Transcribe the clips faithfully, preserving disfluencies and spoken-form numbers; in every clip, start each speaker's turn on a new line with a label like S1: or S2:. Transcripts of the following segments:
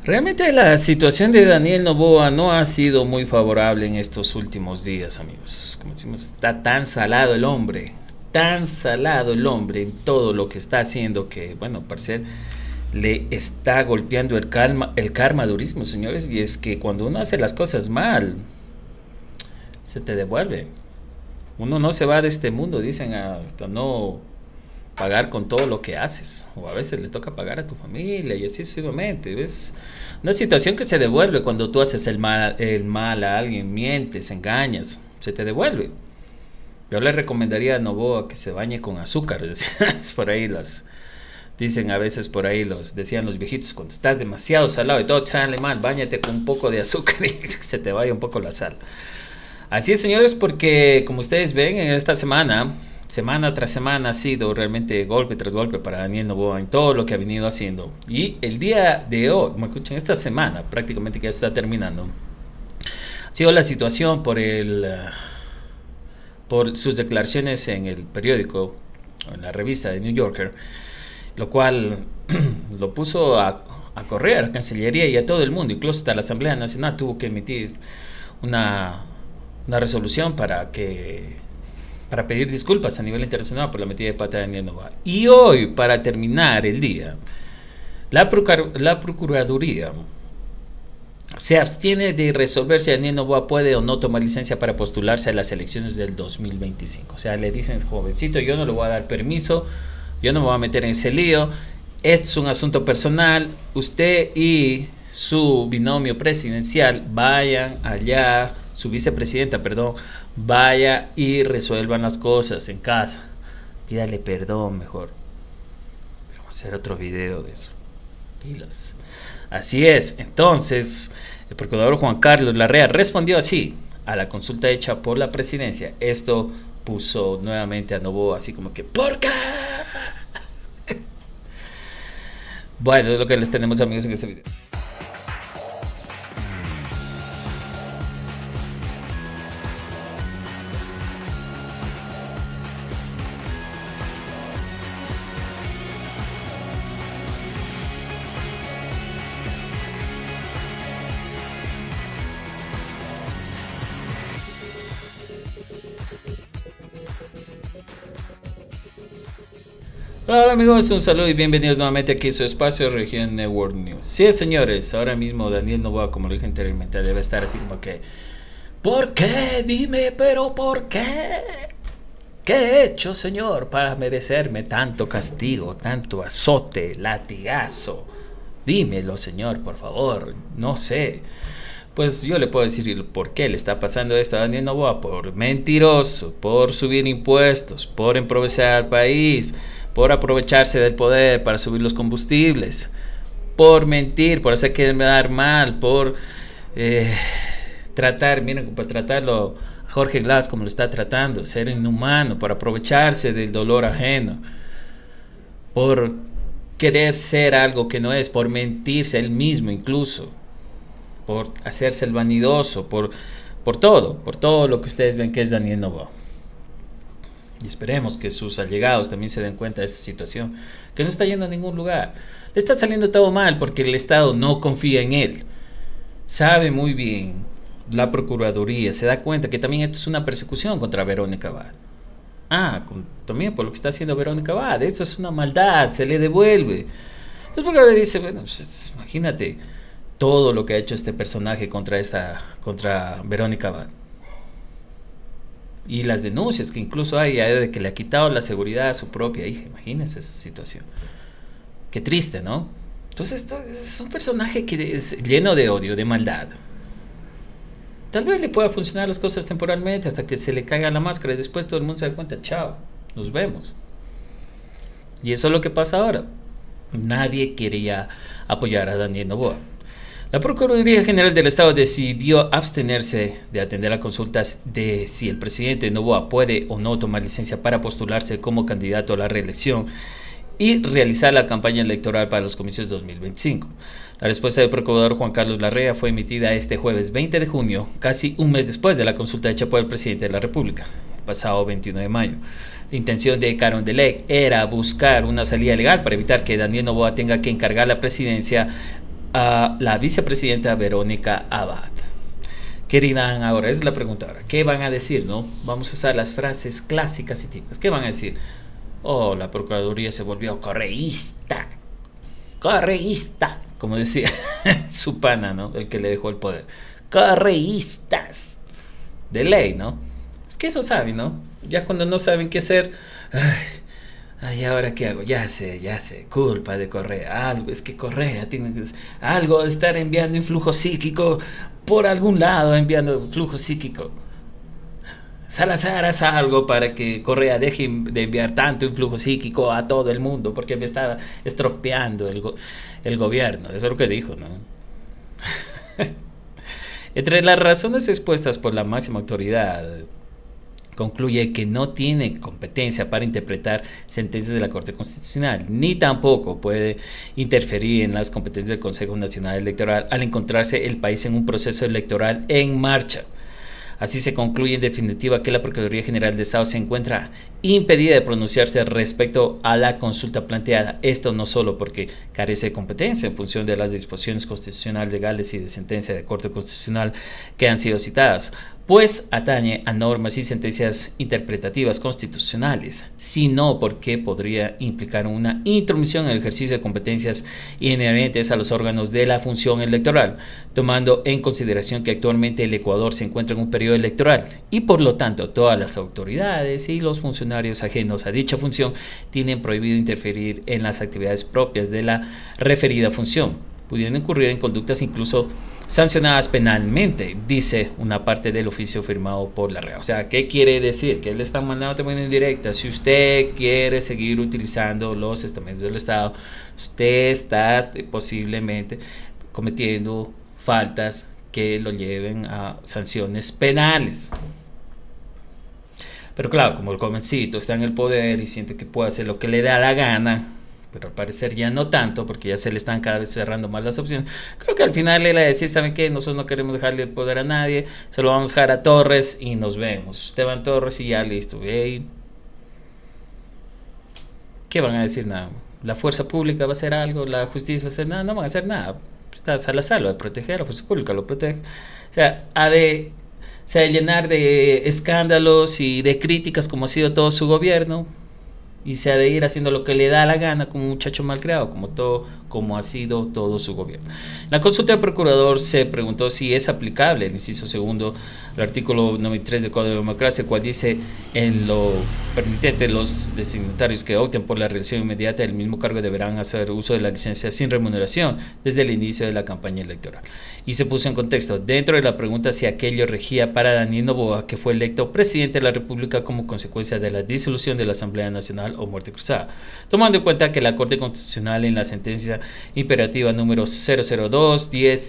S1: Realmente la situación de Daniel Noboa no ha sido muy favorable en estos últimos días, amigos. Como decimos, está tan salado el hombre, tan salado el hombre en todo lo que está haciendo que, bueno, al parecer le está golpeando el karma, el karma durísimo, señores. Y es que cuando uno hace las cosas mal, se te devuelve. Uno no se va de este mundo, dicen, hasta no pagar con todo lo que haces, o a veces le toca pagar a tu familia y así sucesivamente. Es una situación que se devuelve cuando tú haces el mal, el mal a alguien, mientes, engañas, se te devuelve. Yo le recomendaría a Noboa que se bañe con azúcar, por ahí las dicen a veces, por ahí los decían los viejitos, cuando estás demasiado salado y todo sale mal, báñate con un poco de azúcar y se te vaya un poco la sal. Así es, señores, porque como ustedes ven en esta semana, semana tras semana ha sido realmente golpe tras golpe para Daniel Noboa en todo lo que ha venido haciendo. Y el día de hoy, me escuchan, esta semana prácticamente que ya está terminando, ha sido la situación por el por sus declaraciones en el periódico, en la revista de New Yorker, lo cual lo puso a, a correr a la Cancillería y a todo el mundo, incluso hasta la Asamblea Nacional tuvo que emitir una, una resolución para que para pedir disculpas a nivel internacional por la metida de pata de Daniel Noboa. Y hoy, para terminar el día, la, Procur la Procuraduría se abstiene de resolver si Daniel Noboa puede o no tomar licencia para postularse a las elecciones del dos mil veinticinco. O sea, le dicen, jovencito, yo no le voy a dar permiso, yo no me voy a meter en ese lío, esto es un asunto personal, usted y su binomio presidencial vayan allá, su vicepresidenta, perdón, vaya y resuelvan las cosas en casa, pídale perdón mejor. Vamos a hacer otro video de eso, pilas. Así es. Entonces el procurador Juan Carlos Larrea respondió así a la consulta hecha por la presidencia. Esto puso nuevamente a Noboa así como que ¿por qué? Bueno, es lo que les tenemos, amigos, en este video. Hola amigos, un saludo y bienvenidos nuevamente aquí a su espacio Región Network News. Sí, señores, ahora mismo Daniel Noboa, como lo dije anteriormente, debe estar así como que ¿por qué? Dime, pero ¿por qué? ¿Qué he hecho, señor, para merecerme tanto castigo, tanto azote, latigazo? Dímelo, señor, por favor, no sé. Pues yo le puedo decir por qué le está pasando esto a Daniel Noboa: por mentiroso, por subir impuestos, por empobrecer al país, por aprovecharse del poder para subir los combustibles, por mentir, por hacer quedar mal, por eh, tratar, miren, por tratarlo a Jorge Glass como lo está tratando, ser inhumano, por aprovecharse del dolor ajeno, por querer ser algo que no es, por mentirse a él mismo incluso, por hacerse el vanidoso, por, por todo, por todo lo que ustedes ven que es Daniel Noboa. Y esperemos que sus allegados también se den cuenta de esta situación, que no está yendo a ningún lugar. Le está saliendo todo mal porque el Estado no confía en él. Sabe muy bien la Procuraduría, se da cuenta que también esto es una persecución contra Verónica Abad. Ah, con, también por lo que está haciendo Verónica Abad, esto es una maldad, se le devuelve. Entonces porque ahora dice, bueno, pues, imagínate todo lo que ha hecho este personaje contra, esta, contra Verónica Abad. Y las denuncias que incluso hay de que le ha quitado la seguridad a su propia hija. Imagínense esa situación. Qué triste, ¿no? Entonces esto es un personaje que es lleno de odio, de maldad. Tal vez le pueda funcionar las cosas temporalmente hasta que se le caiga la máscara y después todo el mundo se da cuenta, chao, nos vemos. Y eso es lo que pasa ahora. Nadie quería apoyar a Daniel Noboa. La Procuraduría General del Estado decidió abstenerse de atender a consultas de si el presidente Noboa puede o no tomar licencia para postularse como candidato a la reelección y realizar la campaña electoral para los comicios dos mil veinticinco. La respuesta del procurador Juan Carlos Larrea fue emitida este jueves veinte de junio, casi un mes después de la consulta hecha por el presidente de la República, el pasado veintiuno de mayo. La intención de Carondelet era buscar una salida legal para evitar que Daniel Noboa tenga que encargar la presidencia a la vicepresidenta Verónica Abad. ¿Qué dirán ahora? Es la pregunta ahora. ¿Qué van a decir, no? Vamos a usar las frases clásicas y típicas. ¿Qué van a decir? Oh, la Procuraduría se volvió correísta. Correísta. Como decía su pana, ¿no? El que le dejó el poder. Correístas. De ley, ¿no? Es que eso saben, ¿no? Ya cuando no saben qué hacer... Ay, ay, ¿ahora qué hago? Ya sé, ya sé. Culpa de Correa. Algo, es que Correa tiene que... Algo de estar enviando influjo psíquico... Por algún lado enviando flujo psíquico. Salazar hace algo para que Correa deje de enviar tanto influjo psíquico a todo el mundo, porque me está estropeando el, go el gobierno. Eso es lo que dijo, ¿no? Entre las razones expuestas por la máxima autoridad, concluye que no tiene competencia para interpretar sentencias de la Corte Constitucional, ni tampoco puede interferir en las competencias del Consejo Nacional Electoral al encontrarse el país en un proceso electoral en marcha. Así se concluye en definitiva que la Procuraduría General de Estado se encuentra impedida de pronunciarse respecto a la consulta planteada. Esto no solo porque carece de competencia en función de las disposiciones constitucionales legales y de sentencia de Corte Constitucional que han sido citadas, pues atañe a normas y sentencias interpretativas constitucionales, sino porque podría implicar una intromisión en el ejercicio de competencias inherentes a los órganos de la función electoral, tomando en consideración que actualmente el Ecuador se encuentra en un periodo electoral y por lo tanto todas las autoridades y los funcionarios ajenos a dicha función tienen prohibido interferir en las actividades propias de la referida función, pudiendo incurrir en conductas incluso sancionadas penalmente, dice una parte del oficio firmado por la R E A. O sea, ¿qué quiere decir? Que le están mandando también en directa. Si usted quiere seguir utilizando los estamentos del Estado, usted está posiblemente cometiendo faltas que lo lleven a sanciones penales. Pero claro, como el jovencito está en el poder y siente que puede hacer lo que le da la gana, pero al parecer ya no tanto, porque ya se le están cada vez cerrando más las opciones. Creo que al final él va a decir, ¿saben qué? Nosotros no queremos dejarle el poder a nadie, se lo vamos a dejar a Torres y nos vemos. Esteban Torres y ya listo. ¿Ve? ¿Qué van a decir? Nada. ¿La fuerza pública va a hacer algo? ¿La justicia va a hacer nada? No van a hacer nada. Está Salazar, lo de proteger, la fuerza pública lo protege. O sea, ha de, se ha de llenar de escándalos y de críticas como ha sido todo su gobierno. Y se ha de ir haciendo lo que le da la gana como un muchacho malcriado, como todo, como ha sido todo su gobierno. En la consulta del procurador se preguntó si es aplicable el inciso segundo del artículo noventa y tres del Código de Democracia, el cual dice en lo permitente los designatarios que opten por la reelección inmediata del mismo cargo deberán hacer uso de la licencia sin remuneración desde el inicio de la campaña electoral. Y se puso en contexto dentro de la pregunta si aquello regía para Daniel Noboa, que fue electo presidente de la República como consecuencia de la disolución de la Asamblea Nacional o muerte cruzada, tomando en cuenta que la Corte Constitucional en la sentencia imperativa número cero cero dos diez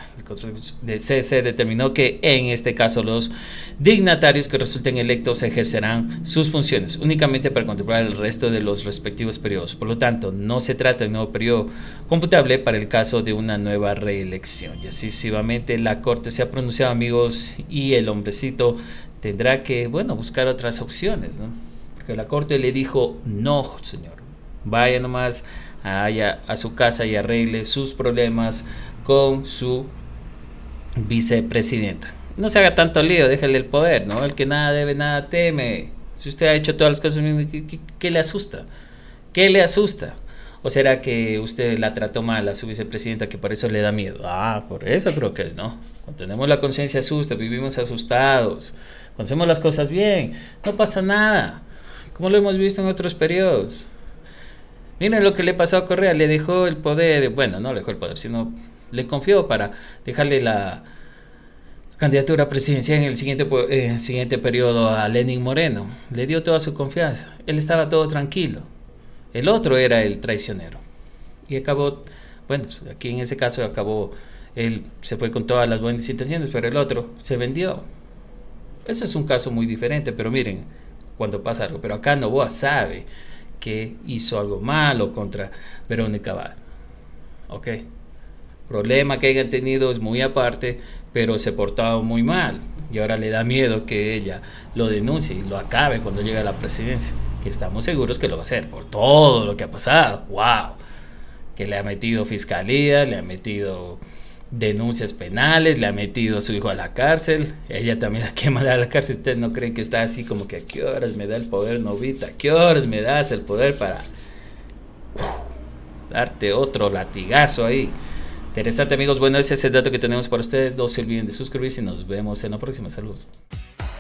S1: de C C determinó que en este caso los dignatarios que resulten electos ejercerán sus funciones únicamente para contemplar el resto de los respectivos periodos. Por lo tanto, no se trata de un nuevo periodo computable para el caso de una nueva reelección. Y así sucesivamente la Corte se ha pronunciado, amigos, y el hombrecito tendrá que, bueno, buscar otras opciones, ¿no? Porque la Corte le dijo, no, señor, vaya nomás allá a su casa y arregle sus problemas con su vicepresidenta. No se haga tanto lío, déjale el poder, ¿no? El que nada debe, nada teme. Si usted ha hecho todas las cosas, ¿qué, qué, qué le asusta? ¿Qué le asusta? ¿O será que usted la trató mal a su vicepresidenta, que por eso le da miedo? Ah, por eso creo que es, ¿no? Cuando tenemos la conciencia asusta, vivimos asustados. Cuando hacemos las cosas bien, no pasa nada. Como lo hemos visto en otros periodos. Miren lo que le pasó a Correa, le dejó el poder, bueno, no le dejó el poder, sino le confió para dejarle la candidatura presidencial en el siguiente, eh, siguiente periodo a Lenín Moreno. Le dio toda su confianza, él estaba todo tranquilo. El otro era el traicionero. Y acabó, bueno, pues aquí en ese caso acabó, él se fue con todas las buenas intenciones, pero el otro se vendió. Ese es un caso muy diferente, pero miren, cuando pasa algo, pero acá Noboa sabe que hizo algo malo contra Verónica Abad. Ok, problema que hayan tenido es muy aparte, pero se portaba muy mal y ahora le da miedo que ella lo denuncie y lo acabe cuando llegue a la presidencia, que estamos seguros que lo va a hacer por todo lo que ha pasado. Wow, que le ha metido fiscalía, le ha metido denuncias penales, le ha metido a su hijo a la cárcel, ella también la quiere mandar a la cárcel. ¿Ustedes no creen que está así como que a qué horas me da el poder, novita? ¿A qué horas me das el poder para darte otro latigazo ahí? Interesante, amigos. Bueno, ese es el dato que tenemos para ustedes. No se olviden de suscribirse y nos vemos en la próxima. Saludos.